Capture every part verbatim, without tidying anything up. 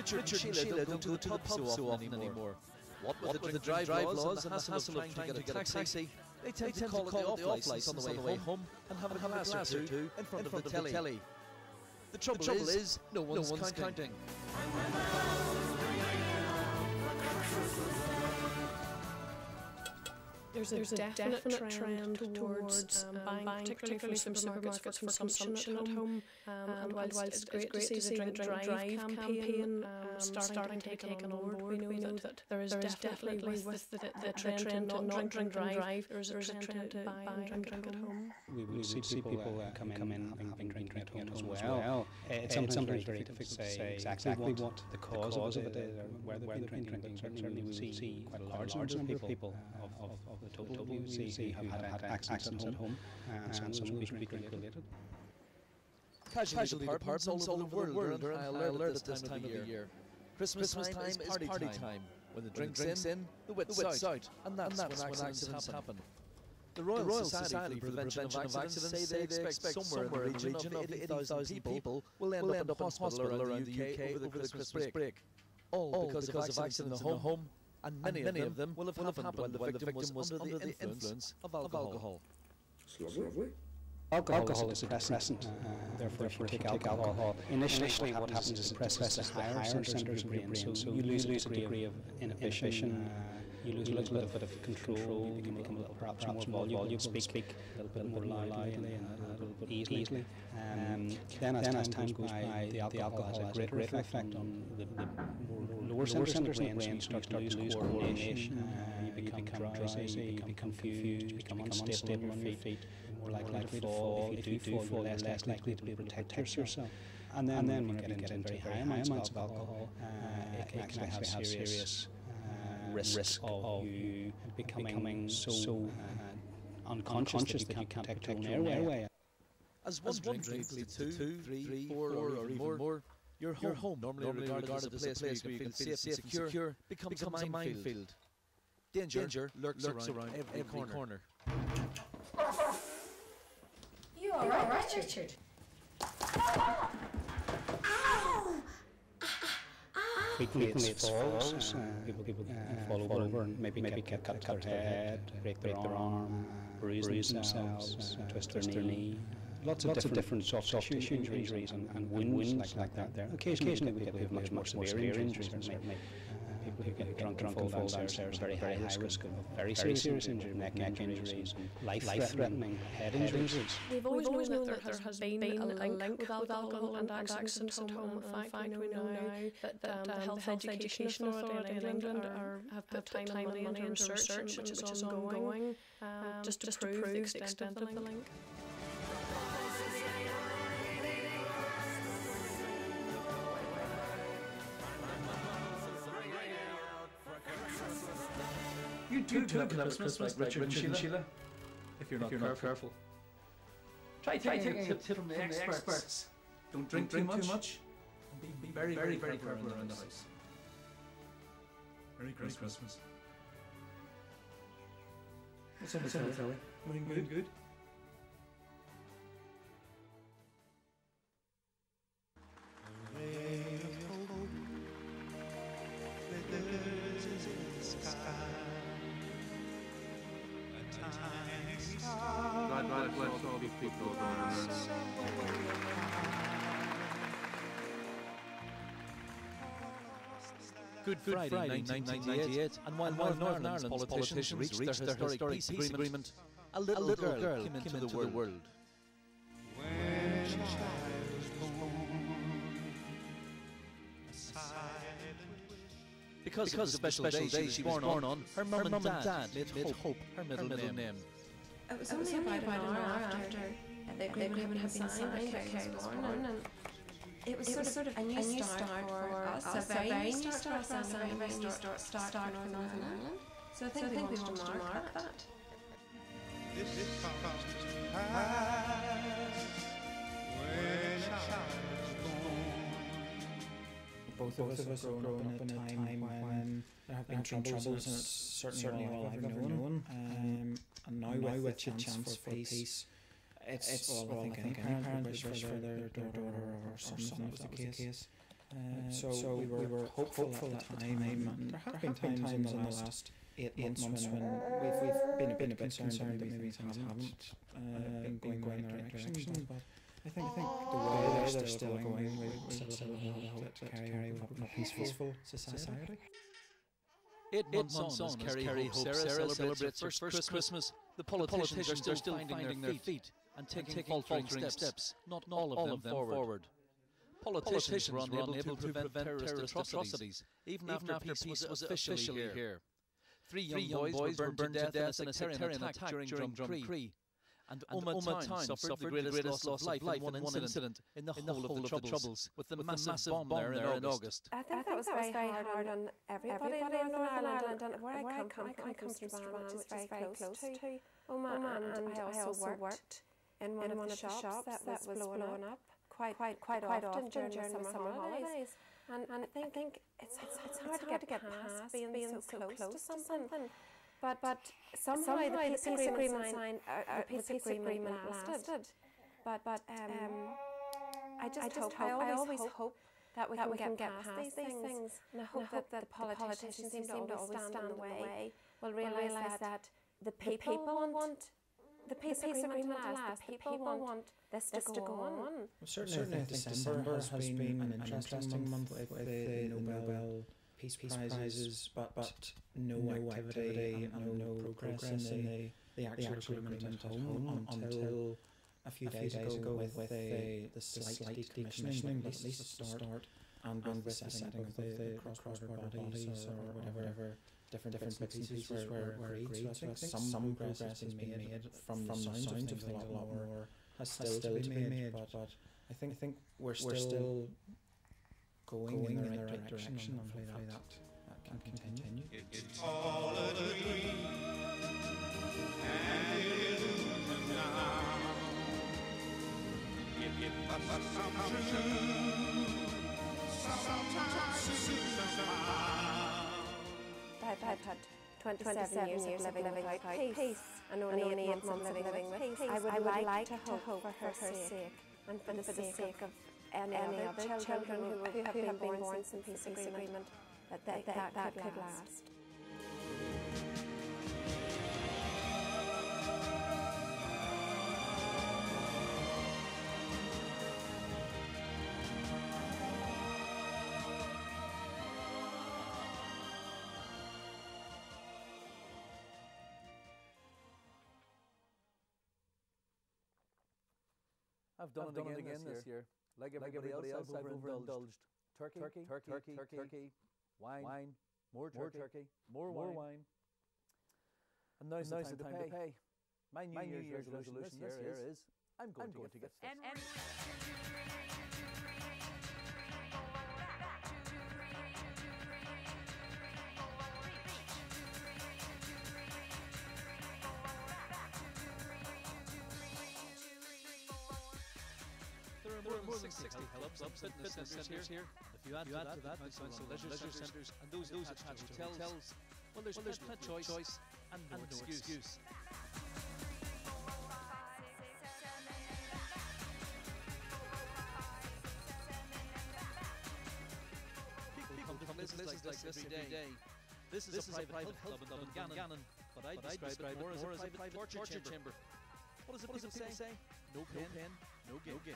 Richard, Richard and Sheila don't go to the pub so often anymore. What with the drive laws and the hassle of trying to get a taxi, they tend to call it the off-license on the way home and have a glass or two in front of the telly. The trouble is, no one's counting. There's a, There's a definite, definite trend, trend towards um, buying, buying particularly from supermarkets for consumption at home. Um, and whilst, whilst it's great, great to see the Drink Drive, drive campaign um, starting, starting to be taken on board, we know, we know that there is, there is definitely, definitely with the, the, the, the trend, trend to not drink and drive, there is a trend, trend to buy and drink at home. We will see people uh, come in and having drink at home as well. It's sometimes very difficult to say exactly what the cause of it is, or where they've been drinking. Certainly we will see quite a large number of people of the total W C C who have had accidents at home, and some of them will be drink related. Casualty departments all over the world are alert at this time of the year. Christmas time is party time. When the drink's in, the wit's out, and that's when accidents happen. The Royal Society for the Prevention of Accidents say they expect somewhere in the region of eighty thousand people will end up in hospital around the U K over the Christmas break, all because of accidents in the home. And many, and many of them will have, will have happened when the victim, victim was, was under the influence of alcohol. Of alcohol. Lovely. Alcohol, alcohol is a depressant, uh, therefore if you take alcohol, alcohol initially what happens is it depresses the higher centers of your brain, so, so you lose, lose a degree of inhibition, uh, you lose a little, little bit of control, you become, become a little, perhaps, perhaps more voluble, speak, speak a little bit more loudly and a little bit easily. Um, then, as, then as time goes by, the alcohol has a greater effect on the, the lower centers of the brain, so you start to lose coordination, uh, you become drowsy, you become confused, you become unstable on your feet, more likely to fall. If you do fall, you're less likely to be able to protect yourself. And then, and then when you get into very high amounts of alcohol, uh, it can actually have serious uh, risk of you becoming so uh, unconscious that you can't protect your own airway. As one drink leads to two, three, four, or even more, your home, normally regarded as a place where you can feel safe and secure, becomes a minefield. Danger lurks around every corner. You all right, right, Richard? Frequently it falls, uh, people, people uh, fall over, over and maybe, maybe get cut, cut their head, break their arm, uh, bruise themselves, uh, twist their knee. Lots of, Lots different, of different soft, soft tissue injuries, injuries and, and wounds like, like that there. Occasionally, Occasionally we get people who have much more severe injuries, certainly. Uh, people who get drunk and fall downstairs, very high risk of very serious, serious injury, neck, neck injuries, life-threatening head injuries. We've always, always known that there has been, been a link, link with alcohol and accidents at home. In fact, we know now that um, the Health Education Authority in England are, have put time and money into research, which is ongoing, um, just to prove the extent of the link. You do, you do have Christmas, Christmas like Richard and Sheila, Sheila, if you're not, if you're not careful. Try taking a tip, tip from the experts. experts. Don't drink, Don't drink too much. And be, be very, very, very careful around the house. Merry Christmas. What's up, what's up, Sally? Everything good? Good. God, God bless all the people on earth. Good Friday, Friday nineteen ninety-eight, and while Northern Ireland's, Ireland's politicians, politicians reached their historic peace agreement, agreement a little, a little girl, girl came into, came into the, world. the world. When a child was born, a silent Because, because of the special, special day she was born on, her mum and dad made Hope her middle name. It was only about an hour after the agreement had been signed that Kerry was born, and it was, it was sort of a new, a new start, start for us, a very, very new start for us, and a very new start, start for Northern Ireland. Ireland. So I think, so we, I think we wanted to mark, mark that. that. This comes to pass when a child is born. Both of us have grown up in a time when there have been troubles, and it's certainly all I've ever known. Um, and now with the chance for peace, it's, it's all I think any parent would wish for their daughter or son if that was the case. Uh, so, so we were, we were hopeful, hopeful at the time, and there have been times, times in the last eight, eight months when, when we've, we've been a bit, bit concerned that maybe things haven't uh, been going in the right direction. But I think, I think the way they're still going, we still, still hope to carry on a peaceful society. Eight, Eight months on, as Kerry hopes Sarah, Sarah celebrates her first Christmas, the politicians, the politicians are still finding their feet and taking, taking faltering steps, steps, not all of, all them, of them forward. forward. Politicians, Politicians were unable, unable to prevent terrorist, terrorist atrocities, even, even after peace was, was officially here. here. Three young, Three young boys were burned to death in a sectarian attack during Drumcree, and Umma Tyne suffered the greatest loss of life in one incident in the whole of the Troubles, with the massive bomb there in August. I think that was very hard on everybody in Northern Ireland, and where I come from, I come from Strabane, which is very close to Umma, and I also worked in one of the shops that was blown up quite quite quite often during the summer holidays. And, and I think, think it's, it's, it's hard to get, to get past being, being so close, close to something. something. But, but somehow, somehow the peace agreement, agreement, signed, uh, uh, the peace agreement lasted. But, but um, I just, I just hope, I always, I always hope that we, that can, we can get past, past these things. things. And I hope, and I hope that, that the politicians seem to always stand in the way. Will realise that, that the people, the people want the peace, the peace agreement, agreement to last. The people, people want this to, this to go on. on. Well, certainly, certainly I think December has been, been an interesting, interesting month with, with the, the Nobel Peace, Peace Prizes, but, but no, no activity and no, no progress in the, the actual, the actual agreement at home until a few, a few days, days ago with, with the, the slight decommissioning, but at least the start, and with the setting of the, the cross-border bodies or whatever. whatever different different bits and pieces were, were agreed. So I think, think some, some progress has been made, made from, from the sounds of things. A lot more has still, still to be made, made but, but I think I think we're still, we're still going, going in the right, in the right direction, direction, and hopefully, hopefully that, that, that can continue. continue. It's all a dream, and it illusion now. If it must come true, sometimes soon somehow. I've had twenty-seven years of living without peace, and only eight months of living with peace. I would like to hope for her sake, and for the sake of any other children who have been born since the peace agreement, that that could last. I've done, I've it, done again it again this year. year. Like everybody, like everybody else, else, I've overindulged. overindulged. Turkey, turkey, turkey, turkey, turkey, turkey wine, wine, more turkey, more, turkey, more, more wine. wine. And now's the time, time, time to, pay. to pay. My New, My New Year's, Year's resolution this year is, is I'm going, I'm to, going to get fit. There are more than sixty health clubs, fitness centres here. If you add to that, the council leisure centres and those attached to hotels, well, there's plenty of choice and no excuse. People come to places like this every day. This is a private health club in Dungannon, but I describe it more as a private torture chamber. What does the people say? No pain, no gain.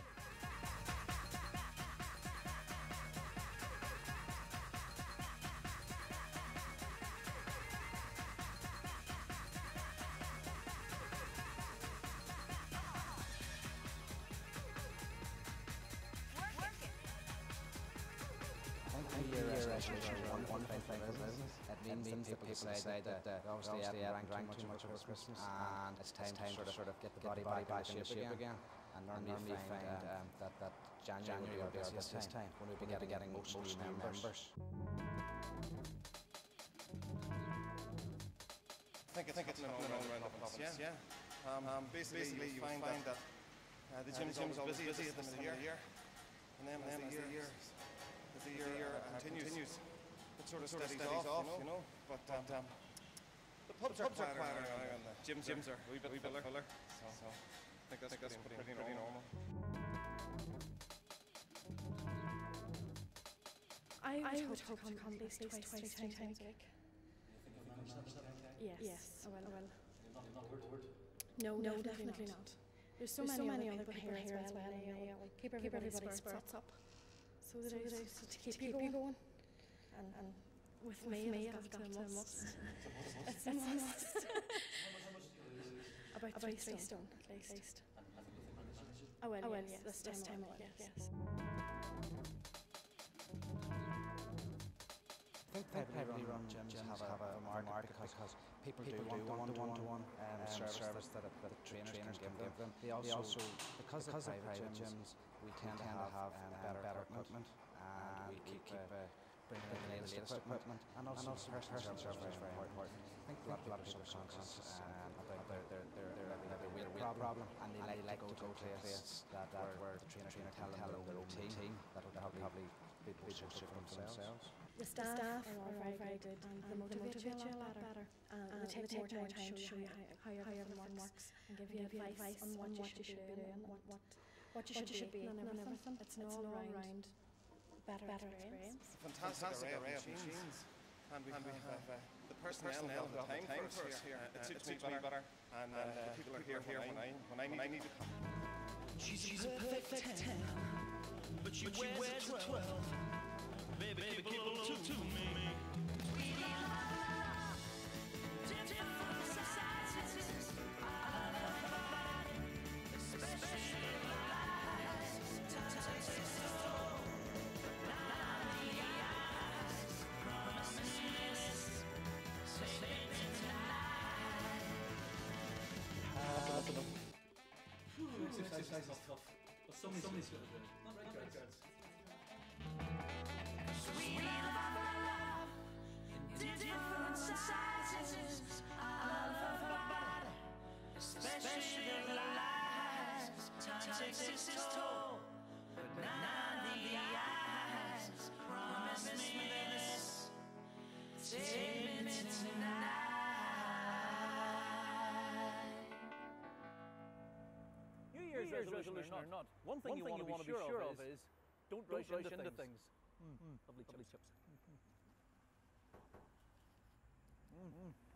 One thing for business, it means, means that people say, say that, that uh, obviously I haven't drank too much over Christmas, and it's time, time to sort of, sort of get the body, body back in shape again. And normally, and normally you find, find um, that, that January, January will be our busiest time, time when we'll be getting, getting most new members. members. I think it's, I think it's happening all around the province, yeah. yeah. Um, um, basically, basically, you find, find that, that uh, the gym's uh, always busy, busy at this time of the year, and then, and then as the year, as the year, the year uh, continues, continues, it sort of sort steadies, steadies off, you know. But um, um, the pubs, the pubs are quieter now, and the gyms, gyms are a wee bit, wee bit fuller. So, so I think that's, I think that's pretty, pretty, pretty normal. normal. I would, I would hope, hope to come at least twice, twice, twice times a week. Yes, yes, I will. I will. No, no, definitely, definitely not. not. There's so, There's many, so many other people here as well, and they uh, keep everybody's spirits up, so that I so to keep, keep you going. And, and with, with me, me I've got, got to a must. It's a must. About three stone, stone at least. least. I will, I will, yes, this, this time, time yes. yes. I think privately run gyms have a, have a market because, because people, people do want the one-to-one um, service, service that, that, that the trainers, trainers can give them. They also, they also because, because of private gyms, we tend to have, have um, better, better equipment, and we keep, keep uh, bringing in the latest equipment, equipment, and also, and also personal service, service is very important. I think a lot, a lot of people are subconscious um, about their, their, their, their, their, their weight problem, and they and like, like to go to a place that where, where the trainer can tell them their routine that would probably be bullshit for themselves. The staff, the staff are all very, very good, and they motivate you a lot better. And uh, they take more time to show you how, how your everything works, and give you advice on what you should be doing, what what you should be, and everything. It's an all-round better experience. Fantastic array of machines, and we have the personnel have the time for us here. It suits me better, and the people are here when I when I need to come. She's a perfect ten, but she wears a twelve. Baby, baby, keep it low to me. We love different sizes. I love her body, especially the eyes. Takes it slow, not the eyes. Promise me this, save it tonight. Exercise is tough, but somebody's got to do it. Not right, guys. We love our love in different sizes. I love her body, especially the lies. Time takes its toll, but not the eyes. Promise me this, take me tonight. New Year's, New Year's resolution, resolution or not, one thing, one you, thing want you want to be sure of is don't rush, don't rush into, into things. things. Mm. Mm. Lovely, Lovely chips. chips. Mm. Mm.